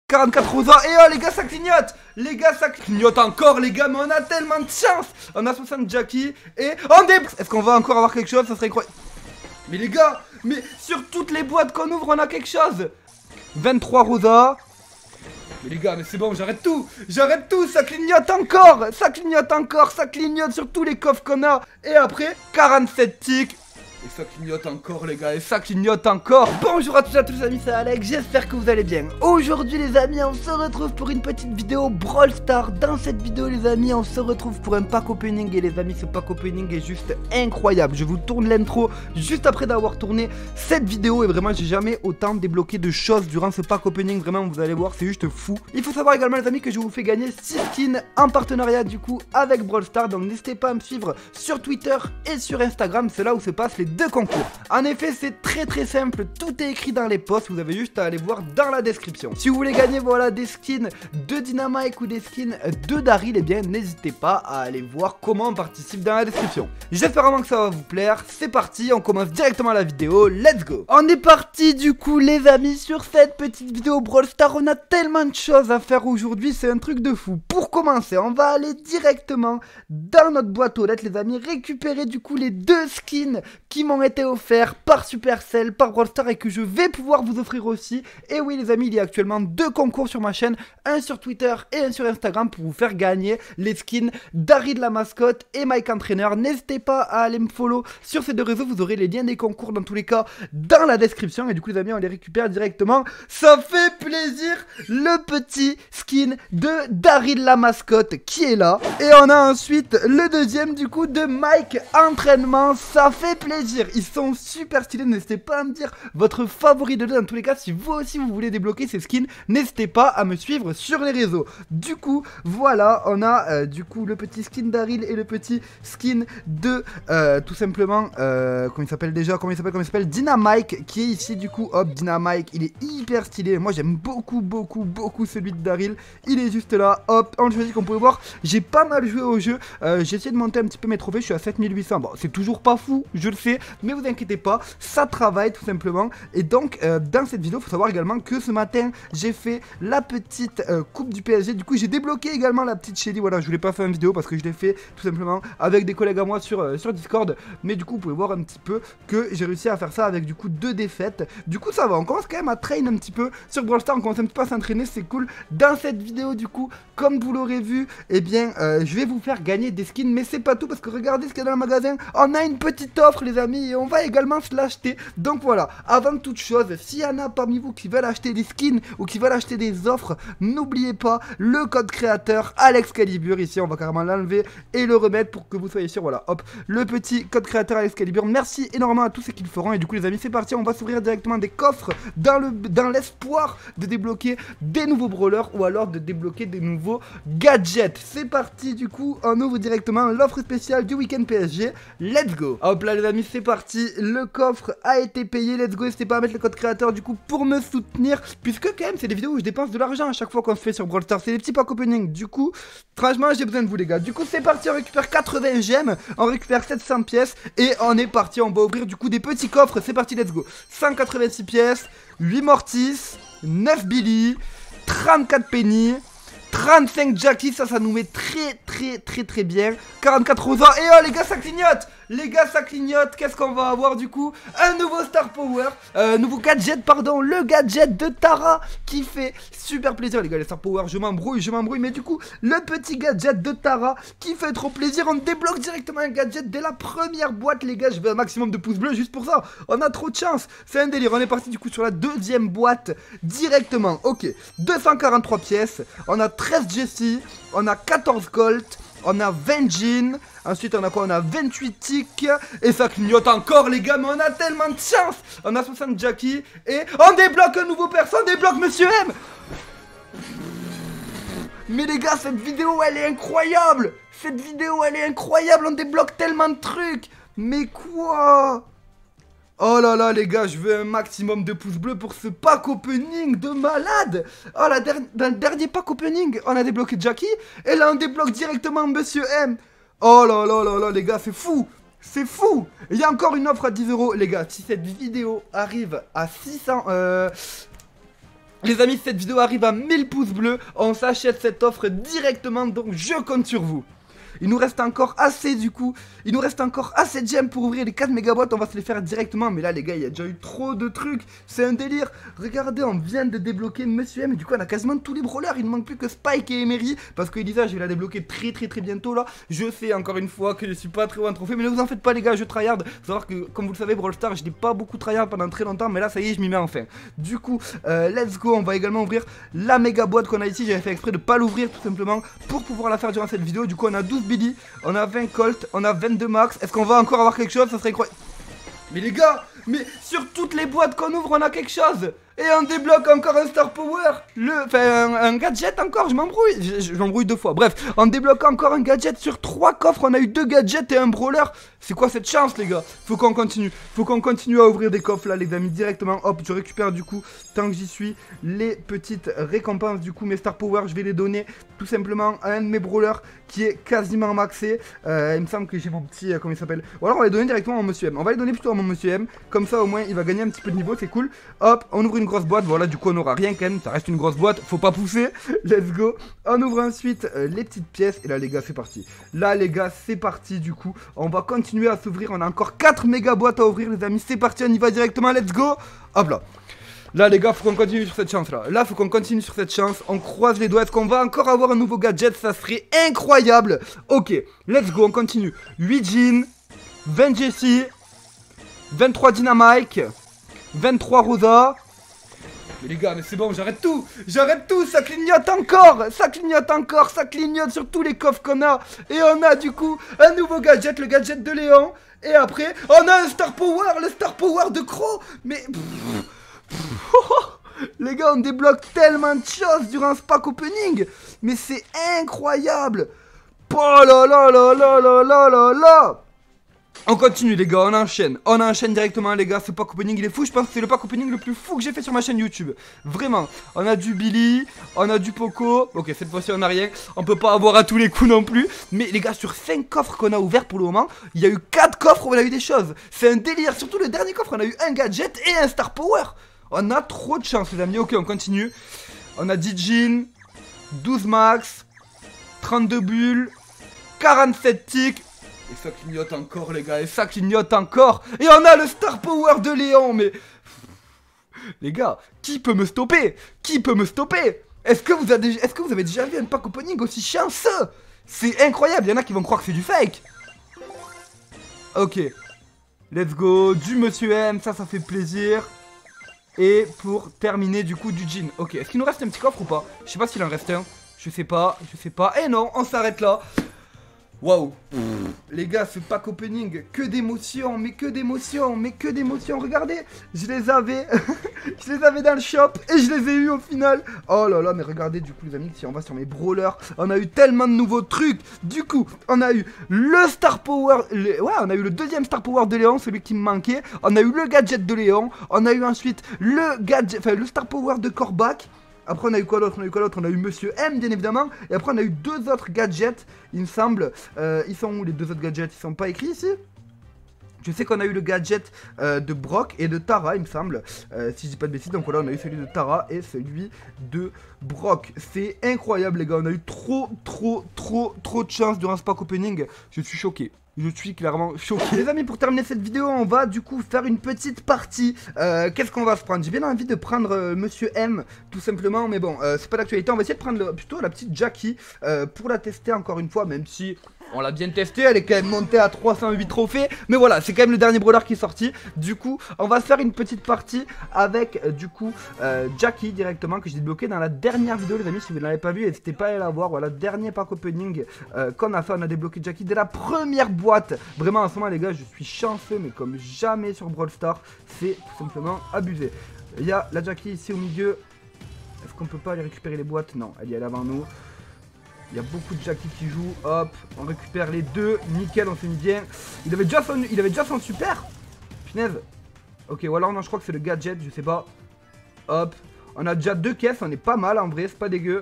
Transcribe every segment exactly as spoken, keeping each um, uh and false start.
quarante-quatre Rosa. Et oh les gars, ça clignote. Les gars, ça clignote encore les gars. Mais on a tellement de chance. On a soixante Jackie. Et on dé... Est-ce qu'on va encore avoir quelque chose? Ça serait incroyable. Mais les gars, mais sur toutes les boîtes qu'on ouvre, on a quelque chose. vingt-trois Rosa. Mais les gars, mais c'est bon, j'arrête tout. J'arrête tout, ça clignote encore. Ça clignote encore, ça clignote sur tous les coffres qu'on a. Et après, quarante-sept tics. Et ça clignote encore les gars, et ça clignote encore. Bonjour à tous et à tous les amis, c'est Alex, j'espère que vous allez bien. Aujourd'hui les amis, on se retrouve pour une petite vidéo Brawl Stars. Dans cette vidéo les amis, on se retrouve pour un pack opening. Et les amis, ce pack opening est juste incroyable. Je vous tourne l'intro juste après d'avoir tourné cette vidéo. Et vraiment, j'ai jamais autant débloqué de choses durant ce pack opening. Vraiment, vous allez voir, c'est juste fou. Il faut savoir également les amis que je vous fais gagner six skins en partenariat du coup avec Brawl Stars. Donc n'hésitez pas à me suivre sur Twitter et sur Instagram, c'est là où se passent les deux concours. En effet, c'est très très simple, tout est écrit dans les posts, vous avez juste à aller voir dans la description. Si vous voulez gagner voilà des skins de Dynamite ou des skins de Daryl, et eh bien n'hésitez pas à aller voir comment on participe dans la description. J'espère vraiment que ça va vous plaire. C'est parti, on commence directement la vidéo, let's go. On est parti du coup les amis sur cette petite vidéo Brawl Stars. On a tellement de choses à faire aujourd'hui, c'est un truc de fou. Pour commencer, on va aller directement dans notre boîte aux lettres les amis, récupérer du coup les deux skins qui m'ont été offerts par Supercell, par Brawl Stars et que je vais pouvoir vous offrir aussi. Et oui les amis, il y a actuellement deux concours sur ma chaîne, un sur Twitter et un sur Instagram pour vous faire gagner les skins Daryl la mascotte et Mike Entraîneur. N'hésitez pas à aller me follow sur ces deux réseaux, vous aurez les liens des concours dans tous les cas dans la description. Et du coup les amis, on les récupère directement. Ça fait plaisir, le petit skin de Daryl la mascotte qui est là. Et on a ensuite le deuxième du coup de Mike Entraînement. Ça fait plaisir, ils sont super stylés. N'hésitez pas à me dire votre favori de deux. Dans tous les cas, si vous aussi vous voulez débloquer ces skins, n'hésitez pas à me suivre sur les réseaux. Du coup voilà, on a euh, du coup le petit skin Daryl et le petit skin de euh, tout simplement euh, comment il s'appelle déjà, comment il s'appelle, comment il s'appelle Dynamite qui est ici du coup. Hop, Dynamite, il est hyper stylé. Moi j'aime beaucoup beaucoup beaucoup celui de Daryl. Il est juste là. Hop, on choisit, comme vous pouvez voir, j'ai pas mal joué au jeu. euh, J'ai essayé de monter un petit peu mes trophées. Je suis à sept mille huit cents. Bon, c'est toujours pas fou, je le sais, mais vous inquiétez pas, ça travaille tout simplement. Et donc euh, dans cette vidéo, il faut savoir également que ce matin j'ai fait la petite euh, coupe du P S G. Du coup j'ai débloqué également la petite Shelly. Voilà, je voulais pas faire une vidéo parce que je l'ai fait tout simplement avec des collègues à moi sur, euh, sur Discord. Mais du coup vous pouvez voir un petit peu que j'ai réussi à faire ça avec du coup deux défaites. Du coup ça va, on commence quand même à train un petit peu sur Brawl Stars. On commence un petit peu à s'entraîner, c'est cool. Dans cette vidéo du coup, comme vous l'aurez vu, et eh bien euh, je vais vous faire gagner des skins. Mais c'est pas tout parce que regardez ce qu'il y a dans le magasin. On a une petite offre les amis et on va également se l'acheter. Donc voilà, avant toute chose, s'il y en a parmi vous qui veulent acheter des skins ou qui veulent acheter des offres, n'oubliez pas le code créateur AlexCalibur. Ici on va carrément l'enlever et le remettre pour que vous soyez sûr. Voilà, hop, le petit code créateur AlexCalibur. Merci énormément à tous ceux qui le feront. Et du coup les amis, c'est parti, on va s'ouvrir directement des coffres dans le dans l'espoir de débloquer des nouveaux brawlers ou alors de débloquer des nouveaux gadgets. C'est parti, du coup on ouvre directement l'offre spéciale du week-end P S G. Let's go. Hop là les amis, c'est parti, le coffre a été payé. Let's go. N'hésitez pas à mettre le code créateur du coup pour me soutenir, puisque quand même c'est des vidéos où je dépense de l'argent à chaque fois qu'on se fait sur Brawl Stars. C'est des petits packs opening. Du coup franchement j'ai besoin de vous les gars. Du coup c'est parti, on récupère quatre-vingts gemmes, on récupère sept cents pièces et on est parti. On va ouvrir du coup des petits coffres. C'est parti, let's go. Cent quatre-vingt-six pièces, huit Mortis, neuf Billy, trente-quatre Penny, trente-cinq Jackie, ça, ça nous met très, très, très, très bien. quarante-quatre Rosa. Et oh, les gars, ça clignote. Les gars, ça clignote. Qu'est-ce qu'on va avoir du coup? Un nouveau Star Power. Euh, nouveau gadget, pardon. Le gadget de Tara qui fait super plaisir. Les gars, les Star Power, je m'embrouille, je m'embrouille. Mais du coup, le petit gadget de Tara qui fait trop plaisir. On débloque directement un gadget dès la première boîte, les gars. Je veux un maximum de pouces bleus juste pour ça. On a trop de chance. C'est un délire. On est parti du coup sur la deuxième boîte directement. Ok. deux cent quarante-trois pièces. On a treize Jessie. On a quatorze Colt. On a vingt Jean. Ensuite on a quoi? On a vingt-huit tics. Et ça clignote encore les gars. Mais on a tellement de chance. On a soixante Jackie. Et on débloque un nouveau perso. On débloque Monsieur M. Mais les gars, cette vidéo elle est incroyable. Cette vidéo elle est incroyable. On débloque tellement de trucs. Mais quoi? Oh là là les gars, je veux un maximum de pouces bleus pour ce pack opening de malade. Oh la der dans le dernier pack opening, on a débloqué Jackie. Et là on débloque directement Monsieur M. Oh là là là là les gars, c'est fou. C'est fou. Il y a encore une offre à dix euros les gars. Si cette vidéo arrive à six cents... Euh... Les amis, cette vidéo arrive à mille pouces bleus. On s'achète cette offre directement, donc je compte sur vous. Il nous reste encore assez du coup, il nous reste encore assez de gemmes pour ouvrir les quatre mégaboîtes, on va se les faire directement. Mais là les gars, il y a déjà eu trop de trucs, c'est un délire. Regardez, on vient de débloquer Monsieur M, et du coup on a quasiment tous les brawlers. Il ne manque plus que Spike et Emery, parce que Elisa je vais la débloquer très très très bientôt là. Je sais encore une fois que je suis pas très haut en trophée, mais ne vous en faites pas les gars, je tryhard. Faut savoir que comme vous le savez, Brawl Stars je n'ai pas beaucoup tryhard pendant très longtemps, mais là ça y est, je m'y mets enfin. Du coup, euh, let's go, on va également ouvrir la méga boîte qu'on a ici. J'avais fait exprès de pas l'ouvrir tout simplement pour pouvoir la faire durant cette vidéo. Du coup on a douze Billy, on a vingt Colt, on a vingt-deux Max. Est-ce qu'on va encore avoir quelque chose? Ça serait incroyable. Mais les gars, mais sur toutes les boîtes qu'on ouvre, on a quelque chose. Et on débloque encore un Star Power. Le, enfin, un, un gadget encore, je m'embrouille. Je, je m'embrouille deux fois. Bref, on débloque encore un gadget sur trois coffres. On a eu deux gadgets et un brawler. C'est quoi cette chance, les gars? Faut qu'on continue. Faut qu'on continue à ouvrir des coffres là, les amis, directement. Hop, je récupère du coup, tant que j'y suis, les petites récompenses. Du coup, mes Star Power, je vais les donner tout simplement à un de mes brawlers qui est quasiment maxé. Euh, il me semble que j'ai mon petit, euh, comment il s'appelle? Ou alors on va les donner directement à mon Monsieur M. On va les donner plutôt à mon Monsieur M. Comme ça, au moins, il va gagner un petit peu de niveau. C'est cool. Hop, on ouvre une grosse boîte, voilà, du coup on aura rien quand même, ça reste une grosse boîte, faut pas pousser. Let's go. On ouvre ensuite euh, les petites pièces, et là les gars c'est parti. Là les gars c'est parti du coup, on va continuer à s'ouvrir, on a encore quatre méga boîtes à ouvrir les amis, c'est parti, on y va directement, let's go. Hop là. Là les gars, faut qu'on continue sur cette chance là. Là faut qu'on continue sur cette chance. On croise les doigts. Est-ce qu'on va encore avoir un nouveau gadget? Ça serait incroyable. Ok, let's go, on continue. huit jeans, vingt Jessie, vingt-trois Dynamite, vingt-trois Rosa. Mais les gars, mais c'est bon, j'arrête tout. J'arrête tout, ça clignote encore. Ça clignote encore, ça clignote sur tous les coffres qu'on a. Et on a du coup un nouveau gadget, le gadget de Léon. Et après, on a un Star Power, le Star Power de Crow. Mais... les gars, on débloque tellement de choses durant ce pack opening. Mais c'est incroyable. Oh là là là là là là là là. On continue les gars, on enchaîne, on enchaîne directement les gars, ce pack opening il est fou, je pense que c'est le pack opening le plus fou que j'ai fait sur ma chaîne YouTube. Vraiment, on a du Billy, on a du Poco, ok cette fois-ci on a rien, on peut pas avoir à tous les coups non plus. Mais les gars, sur cinq coffres qu'on a ouverts pour le moment, il y a eu quatre coffres où on a eu des choses. C'est un délire, surtout le dernier coffre on a eu un gadget et un Star Power. On a trop de chance les amis, ok on continue. On a dix jeans, douze max, trente-deux bulles, quarante-sept ticks. Et ça clignote encore les gars, et ça clignote encore. Et on a le Star Power de Léon, mais... les gars, qui peut me stopper? Qui peut me stopper? Est-ce que, vous avez... Est-ce que vous avez déjà vu un pack opening aussi chanceux? C'est incroyable, il y en a qui vont croire que c'est du fake. Ok. Let's go, du Monsieur M, ça, ça fait plaisir. Et pour terminer du coup du jean. Ok, est-ce qu'il nous reste un petit coffre ou pas? Je sais pas s'il en reste un. Je sais pas, je sais pas. Et non, on s'arrête là. Waouh, les gars, ce pack opening, que d'émotions, mais que d'émotions, mais que d'émotions. Regardez, je les avais, je les avais dans le shop et je les ai eu au final. Oh là là, mais regardez du coup les amis, si on va sur mes brawlers, on a eu tellement de nouveaux trucs. Du coup, on a eu le Star Power, le, ouais, on a eu le deuxième Star Power de Léon, celui qui me manquait. On a eu le gadget de Léon, on a eu ensuite le gadget, enfin le Star Power de Corbac. Après on a eu quoi d'autre? On a eu quoi d'autre? On a eu Monsieur M bien évidemment. Et après on a eu deux autres gadgets, il me semble. euh, Ils sont où les deux autres gadgets? Ils sont pas écrits ici? Je sais qu'on a eu le gadget euh, de Brock et de Tara il me semble, euh, si je dis pas de bêtises. Donc voilà, on a eu celui de Tara et celui de Brock. C'est incroyable les gars, on a eu trop trop trop trop de chance durant ce pack opening. Je suis choqué. Je suis clairement choqué. Les amis, pour terminer cette vidéo, on va du coup faire une petite partie. euh, Qu'est-ce qu'on va se prendre? J'ai bien envie de prendre euh, Monsieur M, tout simplement. Mais bon, euh, c'est pas d'actualité. On va essayer de prendre le, plutôt la petite Jackie euh, pour la tester encore une fois. Même si on l'a bien testée, elle est quand même montée à trois cent huit trophées. Mais voilà, c'est quand même le dernier brawler qui est sorti. Du coup, on va se faire une petite partie avec euh, du coup euh, Jackie directement, que j'ai débloqué dans la dernière vidéo les amis. Si vous ne l'avez pas vu, n'hésitez pas à aller la voir. Voilà, dernier pack opening euh, qu'on a fait. On a débloqué Jackie dès la première boîte. Vraiment en ce moment les gars, je suis chanceux mais comme jamais sur Brawl Stars. C'est tout simplement abusé. Il y a la Jackie ici au milieu. Est-ce qu'on peut pas aller récupérer les boîtes? Non, elle y est avant nous. Il y a beaucoup de Jackie qui jouent. Hop, on récupère les deux. Nickel, on s'est mis bien. Il avait déjà son, il avait déjà son super. Punaise. Ok, ou alors non, je crois que c'est le gadget, je sais pas. Hop, on a déjà deux caisses, on est pas mal en vrai, c'est pas dégueu.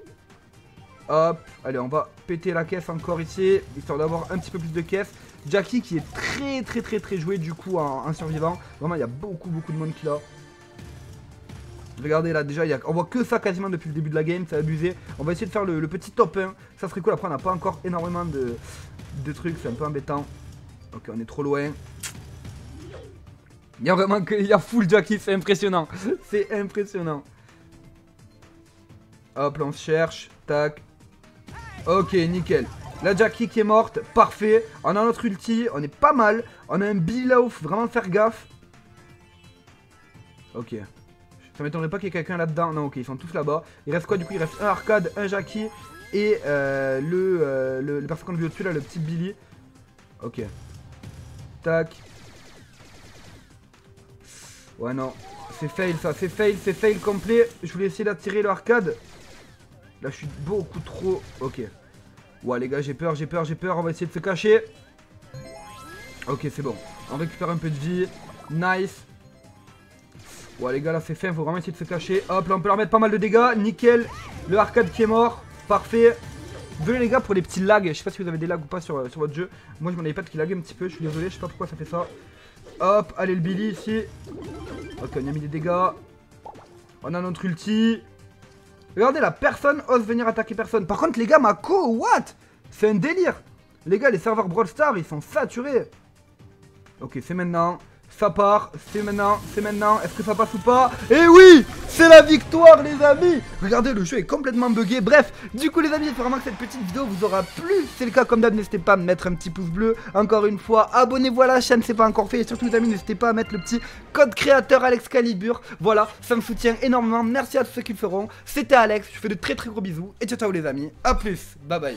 Hop, allez, on va péter la caisse encore ici, histoire d'avoir un petit peu plus de caisse. Jackie qui est très très très très joué du coup en, en survivant. Vraiment, il y a beaucoup beaucoup de monde qui l'a. Regardez là, déjà, y a... on voit que ça quasiment depuis le début de la game, c'est abusé. On va essayer de faire le, le petit top un. Ça serait cool, après on n'a pas encore énormément de, de trucs, c'est un peu embêtant. Ok, on est trop loin. Il y a vraiment que... Il y a full Jackie, c'est impressionnant. C'est impressionnant. Hop, là on se cherche. Tac. Ok, nickel. La Jackie qui est morte, parfait. On a notre ulti, on est pas mal. On a un Billy là, faut vraiment faire gaffe. Ok. Ça m'étonnerait pas qu'il y ait quelqu'un là-dedans. Non, ok, ils sont tous là-bas. Il reste quoi du coup? Il reste un Arcade, un Jackie et euh, le, euh, le, le personnage qu'on a vu au-dessus là, le petit Billy. Ok. Tac. Ouais, non. C'est fail ça, c'est fail, c'est fail complet. Je voulais essayer d'attirer le Arcade. Là, je suis beaucoup trop... Ok. Ouais, les gars, j'ai peur, j'ai peur, j'ai peur. On va essayer de se cacher. Ok, c'est bon. On récupère un peu de vie. Nice. Ouais, les gars, là, c'est fin. Faut vraiment essayer de se cacher. Hop, là, on peut leur mettre pas mal de dégâts. Nickel. Le Arcade qui est mort. Parfait. Désolé, les gars, pour les petits lags. Je sais pas si vous avez des lags ou pas sur, sur votre jeu. Moi, je m'en avais pas qui laguait un petit peu. Je suis désolé, je sais pas pourquoi ça fait ça. Hop, allez, le Billy ici. Ok, on a mis des dégâts. On a notre ulti. Regardez là, personne ose venir attaquer personne. Par contre, les gars, Mako, what? C'est un délire. Les gars, les serveurs Brawl Stars, ils sont saturés. Ok, c'est maintenant. Ça part, c'est maintenant, c'est maintenant. Est-ce que ça passe ou pas? Eh oui, c'est la victoire, les amis. Regardez, le jeu est complètement bugué. Bref, du coup, les amis, j'espère vraiment que cette petite vidéo vous aura plu. Si c'est le cas, comme d'hab, n'hésitez pas à me mettre un petit pouce bleu. Encore une fois, abonnez-vous à la chaîne, c'est pas encore fait. Et surtout, les amis, n'hésitez pas à mettre le petit code créateur AlexCalibur. Voilà, ça me soutient énormément. Merci à tous ceux qui le feront. C'était Alex, je vous fais de très très gros bisous. Et ciao, ciao, les amis. A plus, bye bye.